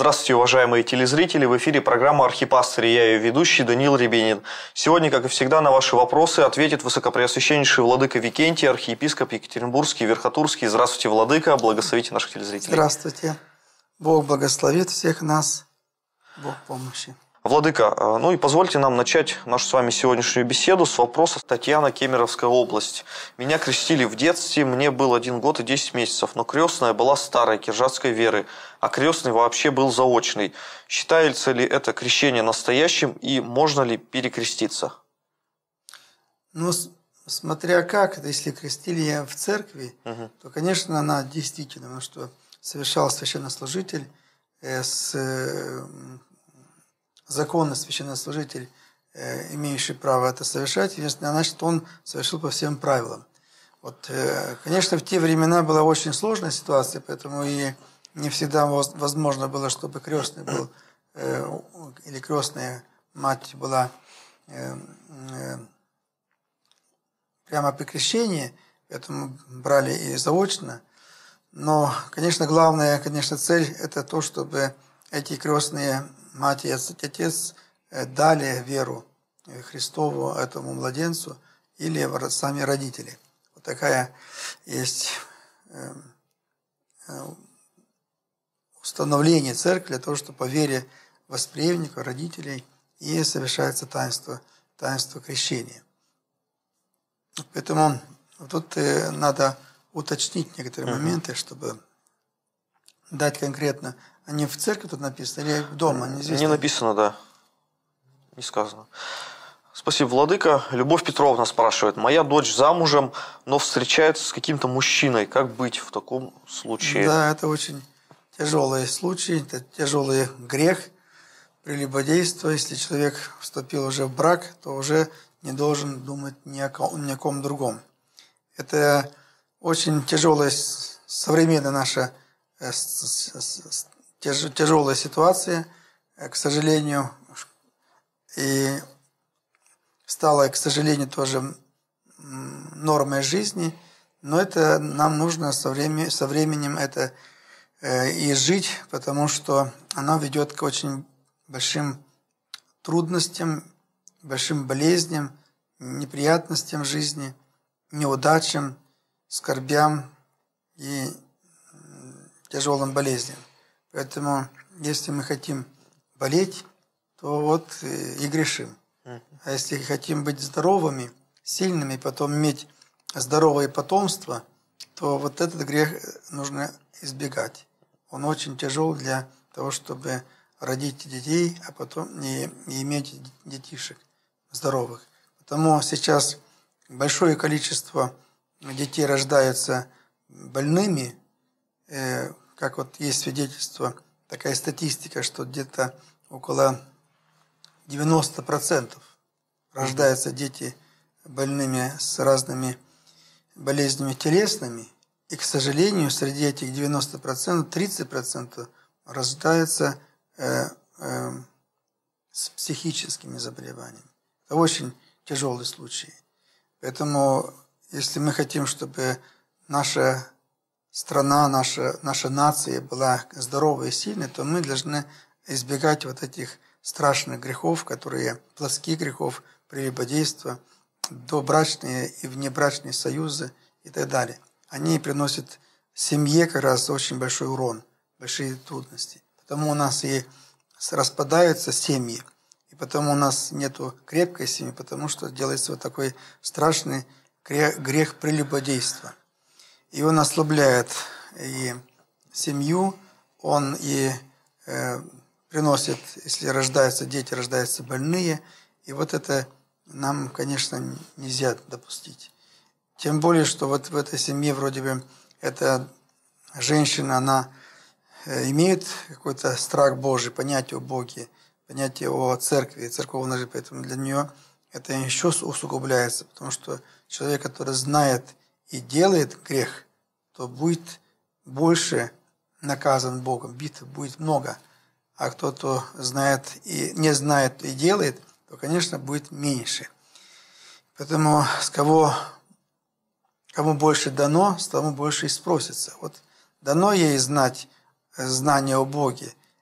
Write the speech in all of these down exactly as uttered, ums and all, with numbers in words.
Здравствуйте, уважаемые телезрители! В эфире программа «Архипастырь», и я ее ведущий Даниил Рябинин. Сегодня, как и всегда, на ваши вопросы ответит высокопреосвященнейший владыка Викентий, архиепископ Екатеринбургский и Верхотурский. Здравствуйте, владыка! Благословите наших телезрителей. Здравствуйте! Бог благословит всех нас. Бог помощи. Владыка, ну и позвольте нам начать нашу с вами сегодняшнюю беседу с вопроса. Татьяна, Кемеровская область. Меня крестили в детстве, мне был один год и десять месяцев, но крестная была старой, киржатской веры, а крестный вообще был заочный. Считается ли это крещение настоящим и можно ли перекреститься? Ну, смотря как, если крестили я в церкви, угу. то, конечно, она действительно, потому что совершал священнослужитель э, с... Э, законный священнослужитель, э, имеющий право это совершать, значит, он совершил по всем правилам. Вот, э, конечно, в те времена была очень сложная ситуация, поэтому и не всегда возможно было, чтобы крестный был, э, или крестная мать была э, э, прямо при крещении, поэтому брали и заочно. Но, конечно, главная, конечно, цель – это то, чтобы эти крестные мать и отец дали веру Христову этому младенцу или сами родители. Вот такая есть установление церкви для того, чтобы по вере восприемников, родителей и совершается таинство, таинство крещения. Поэтому тут надо уточнить некоторые моменты, чтобы дать конкретно. А не в церкви тут написано или дома? Не написано, да. Не сказано. Спасибо, владыка. Любовь Петровна спрашивает. Моя дочь замужем, но встречается с каким-то мужчиной. Как быть в таком случае? Да, это очень тяжелый случай. Это тяжелый грех прелюбодейства. Если человек вступил уже в брак, то уже не должен думать ни о ком, ни о ком другом. Это очень тяжелая современная наша тяжелая ситуация, к сожалению, и стала, к сожалению, тоже нормой жизни, но это нам нужно со временем, со временем это и жить, потому что она ведет к очень большим трудностям, большим болезням, неприятностям в жизни, неудачам, скорбям и тяжелым болезням. Поэтому, если мы хотим болеть, то вот и грешим. А если хотим быть здоровыми, сильными, потом иметь здоровое потомство, то вот этот грех нужно избегать. Он очень тяжел для того, чтобы родить детей, а потом и, и иметь детишек здоровых. Потому сейчас большое количество детей рождаются больными. Как вот есть свидетельство, такая статистика, что где-то около девяноста процентов рождаются дети больными с разными болезнями телесными. И, к сожалению, среди этих девяноста процентов тридцать процентов рождаются э, э, с психическими заболеваниями. Это очень тяжелый случай. Поэтому, если мы хотим, чтобы наша страна, наша, наша нация была здоровой и сильной, то мы должны избегать вот этих страшных грехов, которые, плотских грехов, прелюбодейства, добрачные и внебрачные союзы и так далее. Они приносят семье как раз очень большой урон, большие трудности. Потому у нас и распадаются семьи, и потому у нас нету крепкой семьи, потому что делается вот такой страшный грех, грех прелюбодейства. И он ослабляет и семью, он и э, приносит, если рождаются дети, рождаются больные. И вот это нам, конечно, нельзя допустить. Тем более, что вот в этой семье вроде бы эта женщина, она имеет какой-то страх Божий, понятие о Боге, понятие о церкви, церковной жизни. Поэтому для нее это еще усугубляется, потому что человек, который знает и делает грех, то будет больше наказан Богом, битв будет много. А кто-то знает и не знает и делает, то, конечно, будет меньше. Поэтому с кого, кому больше дано, с того больше и спросится. Вот дано ей знать знание о Боге,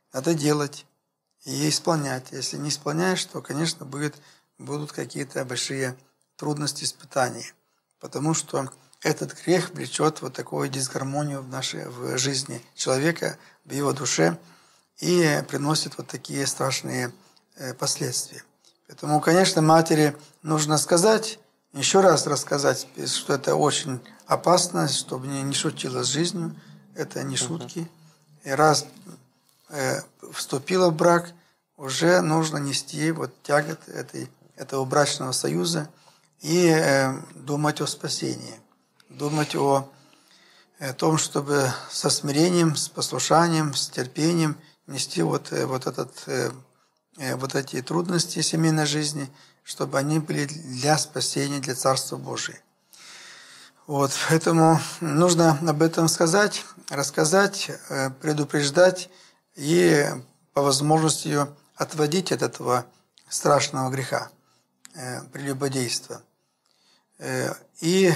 надо делать и исполнять. Если не исполняешь, то, конечно, будет, будут какие-то большие трудности, испытания. Потому что этот грех влечет вот такую дисгармонию в нашей в жизни человека, в его душе, и приносит вот такие страшные последствия. Поэтому, конечно, матери нужно сказать, еще раз рассказать, что это очень опасно, чтобы не, не шутила с жизнью, это не шутки. И раз э, вступила в брак, уже нужно нести вот тягот этой, этого брачного союза и э, думать о спасении, думать о, о том, чтобы со смирением, с послушанием, с терпением нести вот, вот, этот, э, вот эти трудности семейной жизни, чтобы они были для спасения, для Царства Божия. Вот, поэтому нужно об этом сказать, рассказать, предупреждать и по возможности ее отводить от этого страшного греха, прелюбодейства. И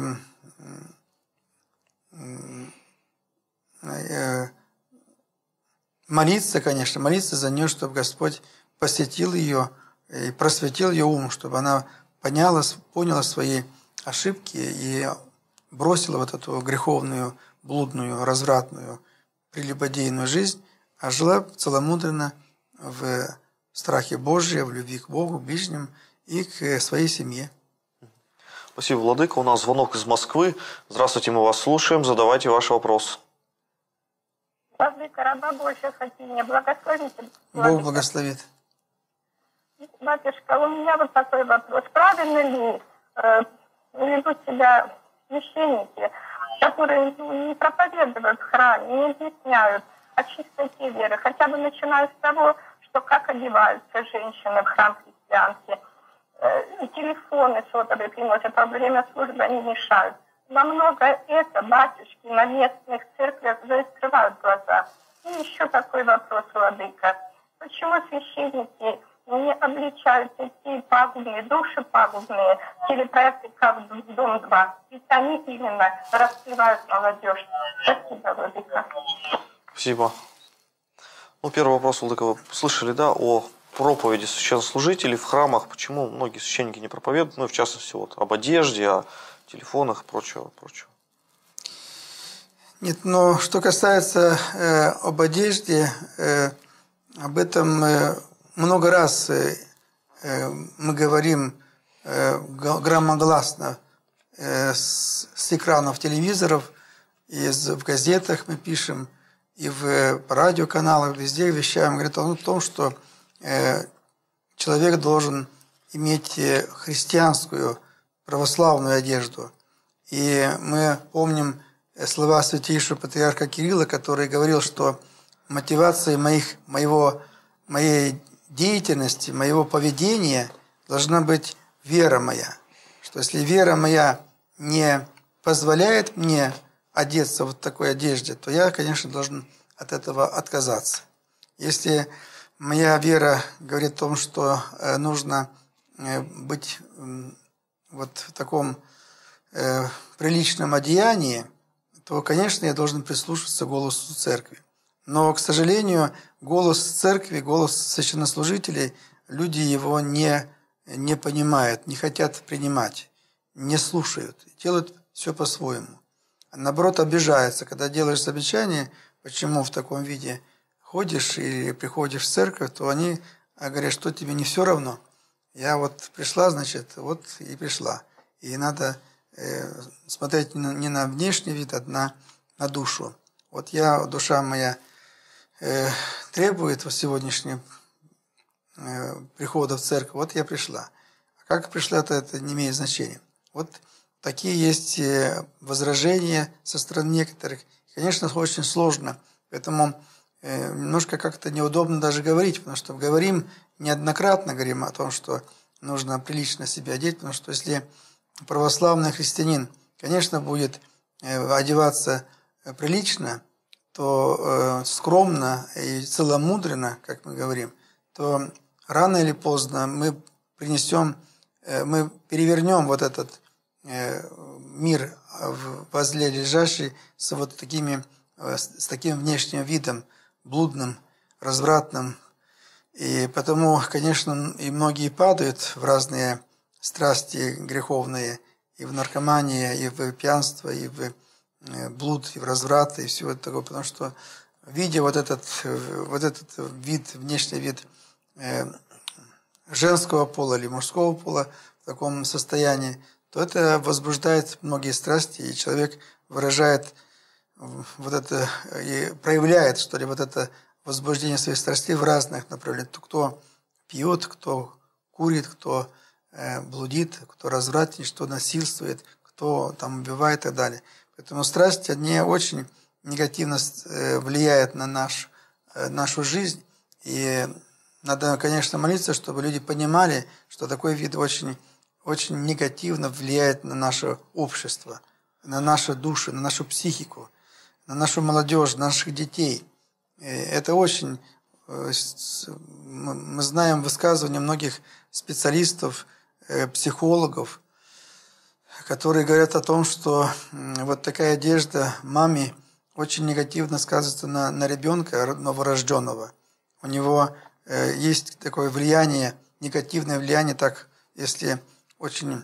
молиться, конечно, молиться за нее, чтобы Господь посетил ее и просветил ее ум, чтобы она поняла, поняла свои ошибки и бросила вот эту греховную, блудную, развратную, прелюбодейную жизнь, а жила целомудренно в страхе Божьем, в любви к Богу, к ближним и к своей семье. Спасибо, Владыка. У нас звонок из Москвы. Здравствуйте, мы вас слушаем. Задавайте ваш вопрос. Владыка, раба Божья хотения, благословите. Бог благословит. Батюшка, у меня вот такой вопрос. Правильно ли э, ведут себя священники, которые ну, не проповедуют в храме, не объясняют о чистоте веры, хотя бы начиная с того, что как одеваются женщины в храм христианский, э, телефоны сотовые приносят, во время службы они мешают. Намного это батюшки на местных церквях закрывают глаза. И еще такой вопрос, Владыка. Почему священники не обличают такие пагубные, души пагубные телепроекты, как «Дом-два»? Ведь они именно раскрывают молодежь. Спасибо, Владыка. Спасибо. Ну, первый вопрос, Владыка, вы слышали, да, о проповеди священнослужителей в храмах. Почему многие священники не проповедуют? Ну, и в частности, вот, об одежде, о телефонах и прочего, прочего. Нет, но что касается э, об одежде, э, об этом э, много раз э, э, мы говорим э, громогласно э, с, с экранов телевизоров, и в газетах мы пишем, и в радиоканалах, везде вещаем, говорит о том, что э, человек должен иметь христианскую, православную одежду. И мы помним слова святейшего патриарха Кирилла, который говорил, что мотивацией моих, моего, моей деятельности, моего поведения должна быть вера моя. Что если вера моя не позволяет мне одеться в такой одежде, то я, конечно, должен от этого отказаться. Если моя вера говорит о том, что нужно быть вот в таком э, приличном одеянии, то, конечно, я должен прислушаться к голосу церкви. Но, к сожалению, голос церкви, голос священнослужителей, люди его не, не понимают, не хотят принимать, не слушают, делают все по-своему. Наоборот, обижаются, когда делаешь замечание, почему в таком виде ходишь или приходишь в церковь, то они говорят, что тебе не все равно. Я вот пришла, значит, вот и пришла. И надо э, смотреть не на внешний вид, а на, на душу. Вот я, душа моя э, требует в сегодняшнем э, прихода в церковь, вот я пришла. А как пришла, то это не имеет значения. Вот такие есть возражения со стороны некоторых. Конечно, очень сложно, поэтому э, немножко как-то неудобно даже говорить, потому что говорим неоднократно говорим о том, что нужно прилично себя одеть, потому что если православный христианин, конечно, будет одеваться прилично, то скромно и целомудренно, как мы говорим, то рано или поздно мы принесем, мы перевернем вот этот мир возле лежащий с вот такими, с таким внешним видом, блудным, развратном. И потому, конечно, и многие падают в разные страсти греховные, и в наркомании, и в пьянство, и в блуд, и в разврат, и все это такое, потому что, видя вот этот, вот этот вид, внешний вид женского пола или мужского пола в таком состоянии, то это возбуждает многие страсти, и человек выражает вот это, и проявляет, что ли, вот это возбуждение своих страстей в разных направлениях. Кто пьет, кто курит, кто э, блудит, кто развратничает, кто насильствует, кто там убивает и так далее. Поэтому страсти, они очень негативно э, влияют на наш, э, нашу жизнь. И надо, конечно, молиться, чтобы люди понимали, что такой вид очень, очень негативно влияет на наше общество, на нашу душу, на нашу психику, на нашу молодежь, на наших детей. Это очень... Мы знаем высказывания многих специалистов, психологов, которые говорят о том, что вот такая одежда маме очень негативно сказывается на, на ребенка новорожденного. У него есть такое влияние, негативное влияние, так, если очень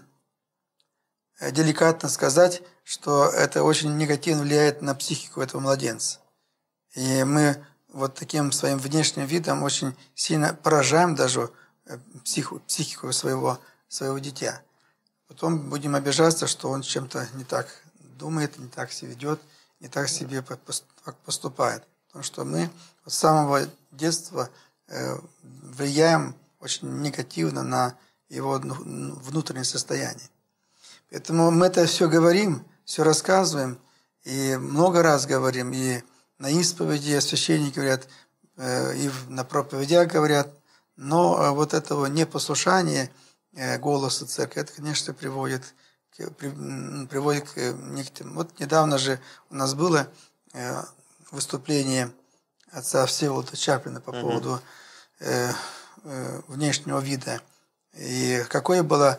деликатно сказать, что это очень негативно влияет на психику этого младенца. И мы вот таким своим внешним видом очень сильно поражаем даже психику, психику своего, своего дитя. Потом будем обижаться, что он чем-то не так думает, не так себя ведет, не так себе поступает. Потому что мы с самого детства влияем очень негативно на его внутреннее состояние. Поэтому мы это все говорим, все рассказываем, и много раз говорим, и на исповеди священники говорят, и на проповедях говорят, но вот этого непослушания голоса церкви, это, конечно, приводит, приводит к некоторым... Вот недавно же у нас было выступление отца Всеволода Чаплина по поводу э, э, внешнего вида. И какое было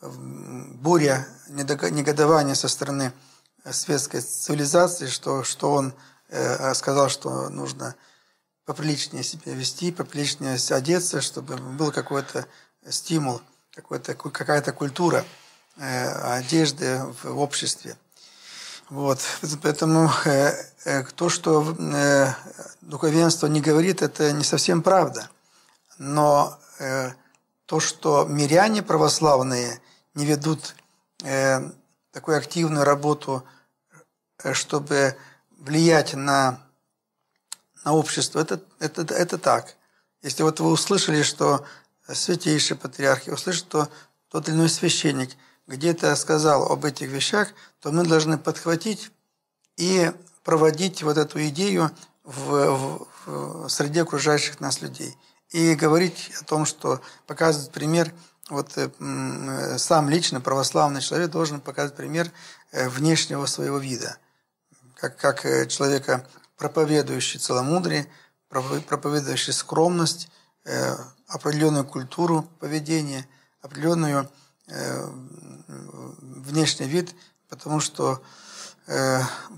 буря негодования со стороны светской цивилизации, что, что он э, сказал, что нужно поприличнее себя вести, поприличнее одеться, чтобы был какой-то стимул, какой-то, какая-то культура э, одежды в обществе. Вот. Поэтому э, э, то, что э, духовенство не говорит, это не совсем правда. Но э, то, что миряне православные не ведут э, такую активную работу, э, чтобы влиять на, на общество, это, это, это так. Если вот вы услышали, что святейший патриарх, услышали, что тот или иной священник где-то сказал об этих вещах, то мы должны подхватить и проводить вот эту идею в, в, в среде окружающих нас людей. И говорить о том, что показывать пример, вот э, сам лично православный человек должен показывать пример э, внешнего своего вида. Как, как человека, проповедующий целомудрие, проповедующий скромность, э, определенную культуру поведения, определенную э, внешний вид, потому что э,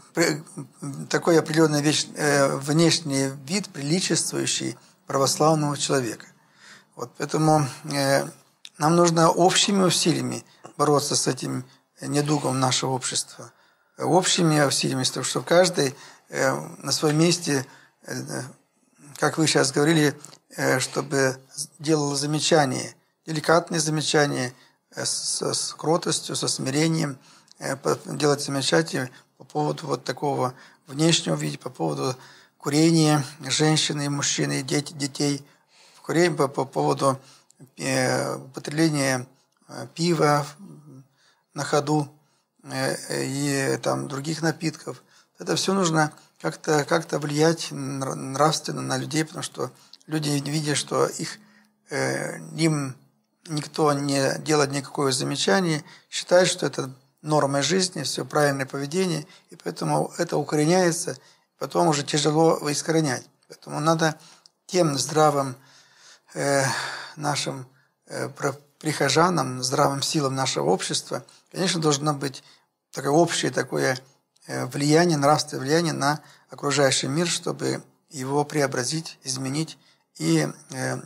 такой определенный вещь, э, внешний вид, приличествующий православного человека. Вот, поэтому э, нам нужно общими усилиями бороться с этим недугом нашего общества. Общими усилиями, чтобы каждый э, на своем месте, э, как вы сейчас говорили, э, чтобы делал замечания, деликатные замечания, С, с кротостью, со смирением, делать замечания по поводу вот такого внешнего вида, по поводу курения женщины и мужчины, дети, детей, курения по, по поводу э, употребления пива на ходу э, и там, других напитков. Это все нужно как-то как-то влиять нравственно на людей, потому что люди, видя, что их, э, им никто не делает никакое замечание, считает, что это нормой жизни, все правильное поведение, и поэтому это укореняется, потом уже тяжело искоренять. Поэтому надо тем здравым э, нашим э, прихожанам, здравым силам нашего общества, конечно, должно быть такое общее такое э, влияние, нравственное влияние на окружающий мир, чтобы его преобразить, изменить и э,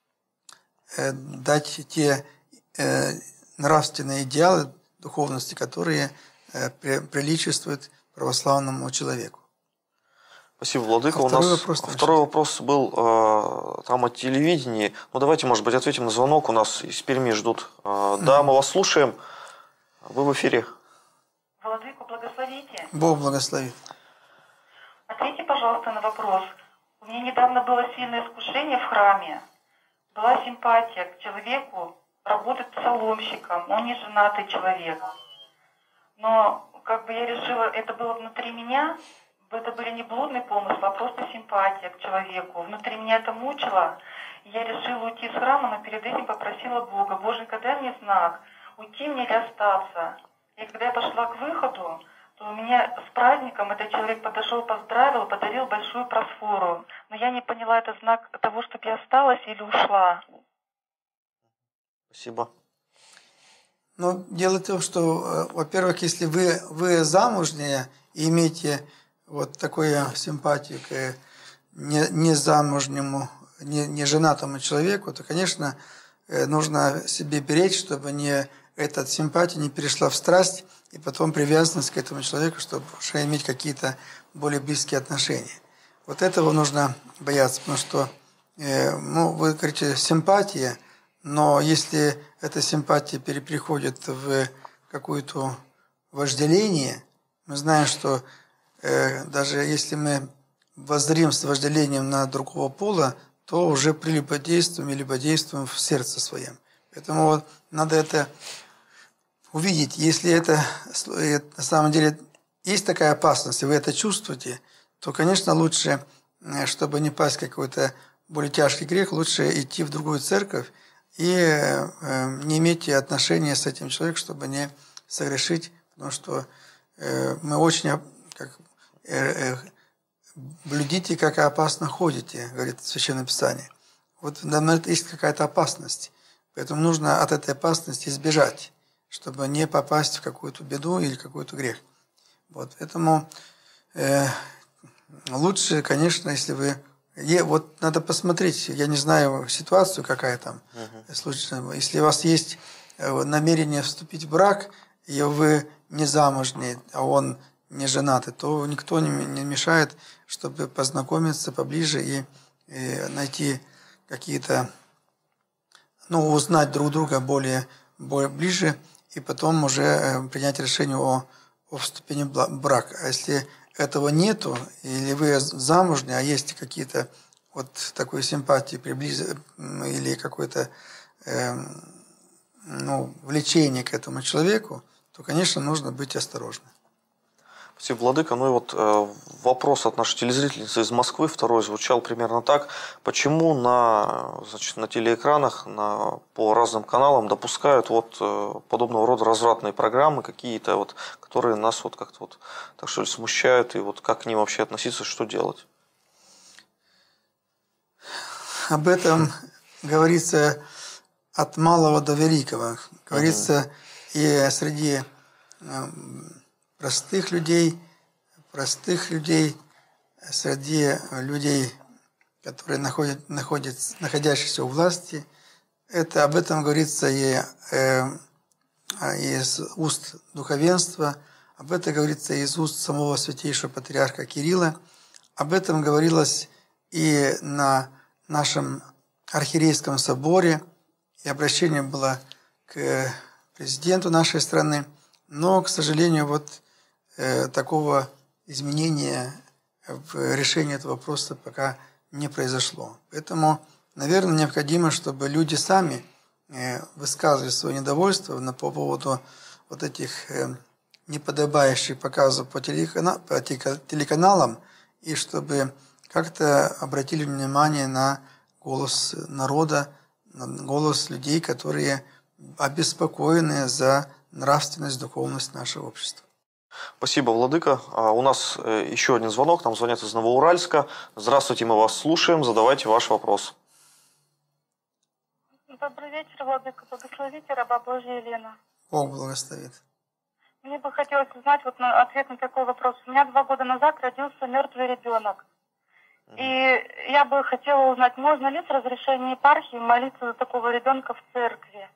э, дать те э, нравственные идеалы духовности, которые э, при, приличествуют православному человеку. Спасибо, Владыка. А У второй нас вопрос, второй вопрос был э, там о телевидении. Ну, давайте, может быть, ответим на звонок. У нас из Перми ждут. Э, да, мы вас слушаем. Вы в эфире. Владыку благословите. Бог благословит. Ответьте, пожалуйста, на вопрос. У меня недавно было сильное искушение в храме. Была симпатия к человеку, работает псаломщиком. Он не женатый человек. Но как бы я решила, это было внутри меня. Это были не блудные помыслы, а просто симпатия к человеку. Внутри меня это мучило. Я решила уйти из храма, но перед этим попросила Бога: Боженька, дай мне знак, уйти мне или остаться. И когда я пошла к выходу, то у меня с праздником этот человек подошел, поздравил, подарил большую просфору. Но я не поняла, это знак того, чтобы я осталась или ушла. Спасибо. Ну, дело в том, что, во-первых, если вы, вы замужняя и имеете вот такую симпатию к незамужнему, не, не женатому человеку, то, конечно, нужно себе беречь, чтобы не, эта симпатия не перешла в страсть и потом привязанность к этому человеку, чтобы уже иметь какие-то более близкие отношения. Вот этого нужно бояться, потому что, ну, вы говорите, симпатия, но если эта симпатия переходит в какое-то вожделение, мы знаем, что э, даже если мы воззрим с вожделением на другого пола, то уже прелюбодействуем и любодействуем в сердце своем. Поэтому вот надо это увидеть. Если это на самом деле есть такая опасность, и вы это чувствуете, то, конечно, лучше, чтобы не пасть в какой-то более тяжкий грех, лучше идти в другую церковь и э, не иметь отношения с этим человеком, чтобы не согрешить, потому что э, мы очень, как, э, э, блюдите, как опасно ходите, говорит Священное Писание. Вот нам есть какая-то опасность, поэтому нужно от этой опасности избежать, чтобы не попасть в какую-то беду или какой-то грех. Вот, поэтому э, лучше, конечно, если вы... Вот надо посмотреть, я не знаю ситуацию, какая там случится. Если у вас есть намерение вступить в брак, и вы не замужний, а он не женатый, то никто не мешает, чтобы познакомиться поближе и, и найти какие-то, ну, узнать друг друга более, более ближе, и потом уже принять решение о, о вступлении в брак. А если этого нету, или вы замужняя, а есть какие-то вот такой симпатии, приблиз... или какое-то э, ну, влечение к этому человеку, то, конечно, нужно быть осторожным. Спасибо, Владыка. Ну и вот э, вопрос от нашей телезрительницы из Москвы, второй, звучал примерно так. Почему на, значит, на телеэкранах на, по разным каналам допускают вот э, подобного рода развратные программы какие-то, вот, которые нас вот как-то вот, так что ли, смущают, и вот как к ним вообще относиться, что делать? Об этом говорится от малого до великого. Говорится угу. и среди простых людей, простых людей, среди людей, которые находят, находятся, находящиеся у власти. Это, об этом говорится и э, из уст духовенства, об этом говорится из уст самого святейшего патриарха Кирилла, об этом говорилось и на нашем архиерейском соборе, и обращение было к президенту нашей страны, но, к сожалению, вот э, такого изменения в решении этого вопроса пока не произошло. Поэтому, наверное, необходимо, чтобы люди сами э, высказывали свое недовольство на, по поводу вот этих э, неподобающих показов по, телекана, по телеканалам, и чтобы как-то обратили внимание на голос народа, на голос людей, которые обеспокоены за нравственность, духовность нашего общества. Спасибо, Владыка. А у нас еще один звонок, нам звонят из Новоуральска. Здравствуйте, мы вас слушаем, задавайте ваш вопрос. Добрый вечер, Владыка, благословите раба Божия Елена. Бог благословит. Мне бы хотелось узнать вот на ответ на такой вопрос. У меня два года назад родился мертвый ребенок. И я бы хотела узнать, можно ли с разрешения епархии молиться за такого ребенка в церкви?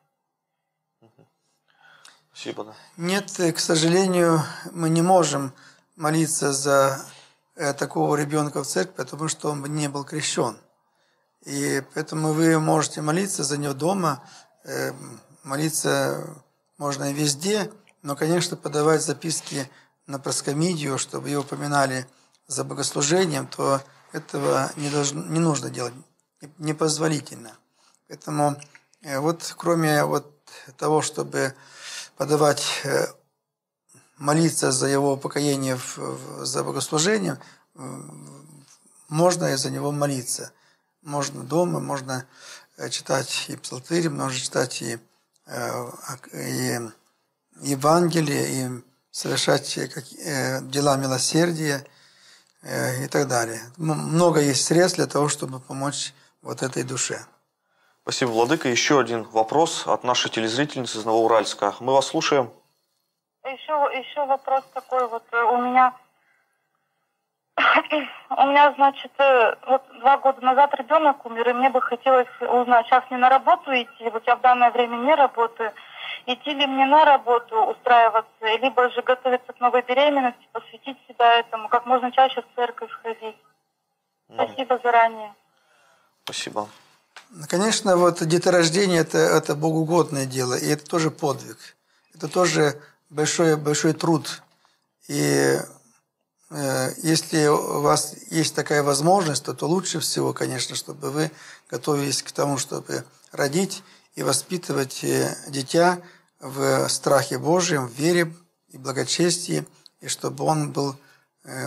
Спасибо. Да. Нет, к сожалению, мы не можем молиться за такого ребенка в церкви, потому что он не был крещен. И поэтому вы можете молиться за него дома, молиться можно и везде, но, конечно, подавать записки на проскомидию, чтобы его упоминали за богослужением, то этого не, должно, не нужно делать, непозволительно. Поэтому вот кроме вот того, чтобы подавать, молиться за его упокоение в, в, за богослужением, можно и за него молиться. Можно дома, можно читать и псалтырь, можно читать и, и Евангелие, и совершать дела милосердия и так далее. Много есть средств для того, чтобы помочь вот этой душе. Спасибо, Владыка. Еще один вопрос от нашей телезрительницы из Новоуральска. Мы вас слушаем. Еще, еще вопрос такой вот у меня. У меня, значит, вот два года назад ребенок умер, и мне бы хотелось узнать, сейчас мне на работу идти, вот я в данное время не работаю, идти ли мне на работу, устраиваться, либо же готовиться к новой беременности, посвятить себя этому, как можно чаще в церковь ходить. Спасибо заранее. Спасибо. Конечно, вот деторождение это, это богоугодное дело, и это тоже подвиг. Это тоже большой, большой труд. И э, если у вас есть такая возможность, то, то лучше всего, конечно, чтобы вы готовились к тому, чтобы родить и воспитывать дитя в страхе Божьем, в вере и благочестии, и чтобы он был, э,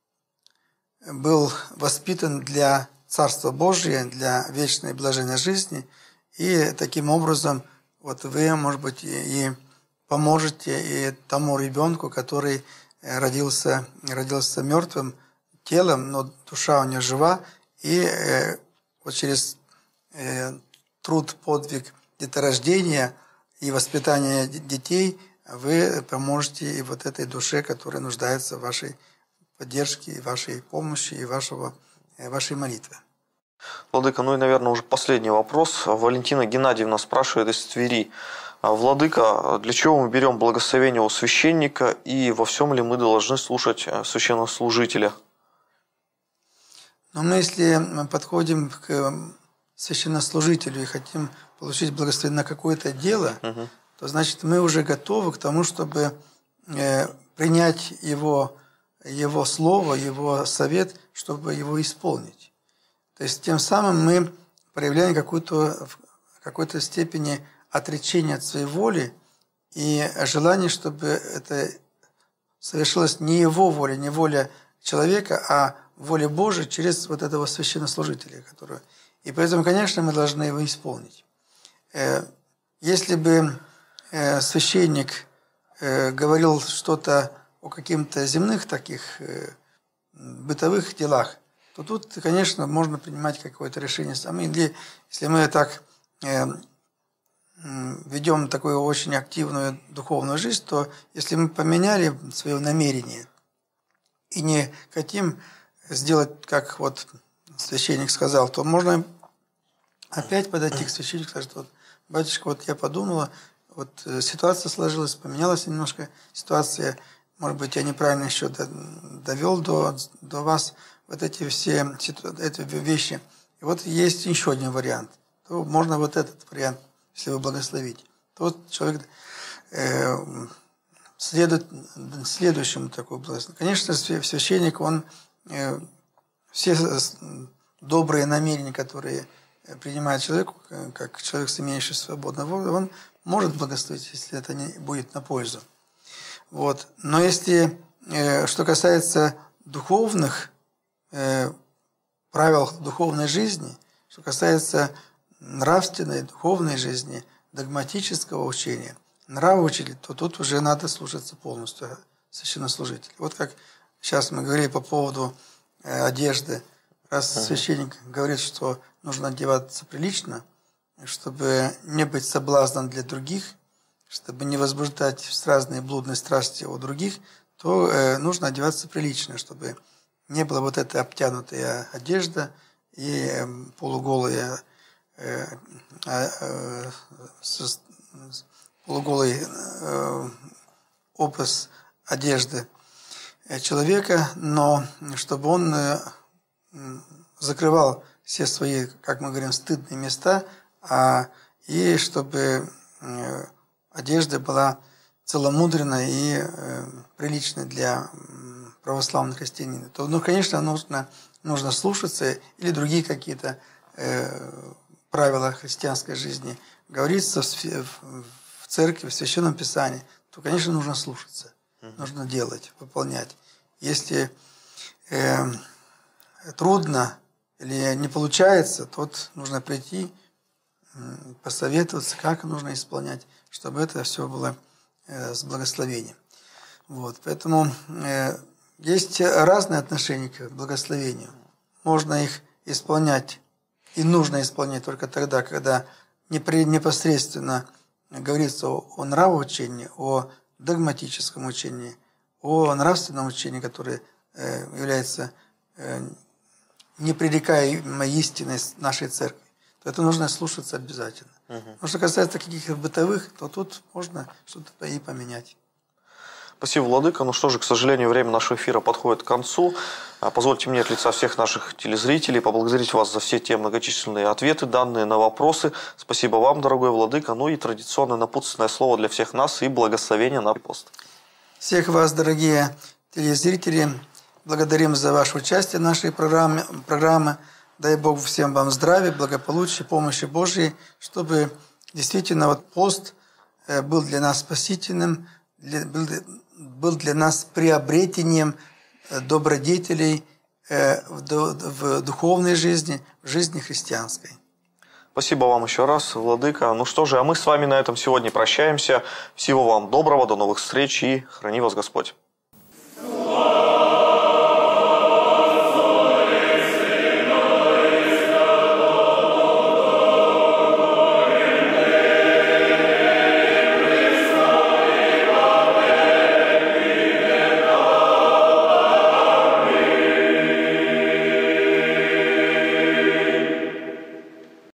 был воспитан для Царство Божие, для вечной блаженной жизни, и таким образом вот вы, может быть, и поможете и тому ребенку, который родился, родился мертвым телом, но душа у него жива, и э, вот через э, труд, подвиг деторождения и воспитания детей вы поможете и вот этой душе, которая нуждается в вашей поддержке, и вашей помощи, и вашего вашей молитвы. Владыка, ну и, наверное, уже последний вопрос. Валентина Геннадьевна спрашивает из Твери. Владыка, для чего мы берем благословение у священника и во всем ли мы должны слушать священнослужителя? Но мы, если мы подходим к священнослужителю и хотим получить благословение на какое-то дело, угу. то значит мы уже готовы к тому, чтобы принять его Его слово, Его совет, чтобы его исполнить. То есть тем самым мы проявляем какую-то, в какой-то степени отречения от своей воли и желание, чтобы это совершилось не его воля, не воля человека, а воля Божия через вот этого священнослужителя. Которого... И поэтому, конечно, мы должны его исполнить. Если бы священник говорил что-то о каких-то земных таких э, бытовых делах, то тут, конечно, можно принимать какое-то решение сами. Или если мы так э, ведем такую очень активную духовную жизнь, то если мы поменяли свое намерение и не хотим сделать, как вот священник сказал, то можно опять подойти к священнику и сказать: вот, батюшка, вот я подумала, вот ситуация сложилась, поменялась немножко ситуация, может быть, я неправильно еще довел до, до вас вот эти все эти вещи. И вот есть еще один вариант. То можно вот этот вариант, если вы благословите. То вот человек э, следует следующему такому благословению. Конечно, священник, он э, все добрые намерения, которые принимает человек, как человек, имеющий свободную волю, он может благословить, если это не будет на пользу. Вот. Но если, э, что касается духовных э, правил духовной жизни, что касается нравственной, духовной жизни, догматического учения, нравоучителя, то тут уже надо слушаться полностью священнослужителя. Вот как сейчас мы говорили по поводу э, одежды. Раз священник говорит, что нужно одеваться прилично, чтобы не быть соблазном для других, чтобы не возбуждать разные блудные страсти у других, то э, нужно одеваться прилично, чтобы не была вот эта обтянутая одежда и полуголые, э, э, э, полуголый э, образ одежды человека, но чтобы он э, закрывал все свои, как мы говорим, стыдные места, а, и чтобы э, одежда была целомудренной и э, приличной для православных христианина, то, ну, конечно, нужно, нужно слушаться, или другие какие-то э, правила христианской жизни говорится в, в, в церкви, в Священном Писании, то, конечно, нужно слушаться, нужно делать, выполнять. Если э, трудно или не получается, то нужно прийти, э, посоветоваться, как нужно исполнять, чтобы это все было э, с благословением. Вот, поэтому э, есть разные отношения к благословению. Можно их исполнять, и нужно исполнять только тогда, когда непосредственно говорится о, о нравоучении, о догматическом учении, о нравственном учении, которое э, является э, непререкаемой истиной нашей церкви, то это нужно слушаться обязательно. Угу. Но что касается каких-то бытовых, то тут можно что-то и поменять. Спасибо, Владыка. Ну что же, к сожалению, время нашего эфира подходит к концу. Позвольте мне от лица всех наших телезрителей поблагодарить вас за все те многочисленные ответы, данные на вопросы. Спасибо вам, дорогой Владыка. Ну и традиционное напутственное слово для всех нас и благословение на пост. Всех вас, дорогие телезрители, благодарим за ваше участие в нашей программе. программе. Дай Бог всем вам здравия, благополучия, помощи Божьей, чтобы действительно вот пост был для нас спасительным, был для нас приобретением добродетелей в духовной жизни, в жизни христианской. Спасибо вам еще раз, Владыка. Ну что же, а мы с вами на этом сегодня прощаемся. Всего вам доброго, до новых встреч и храни вас Господь.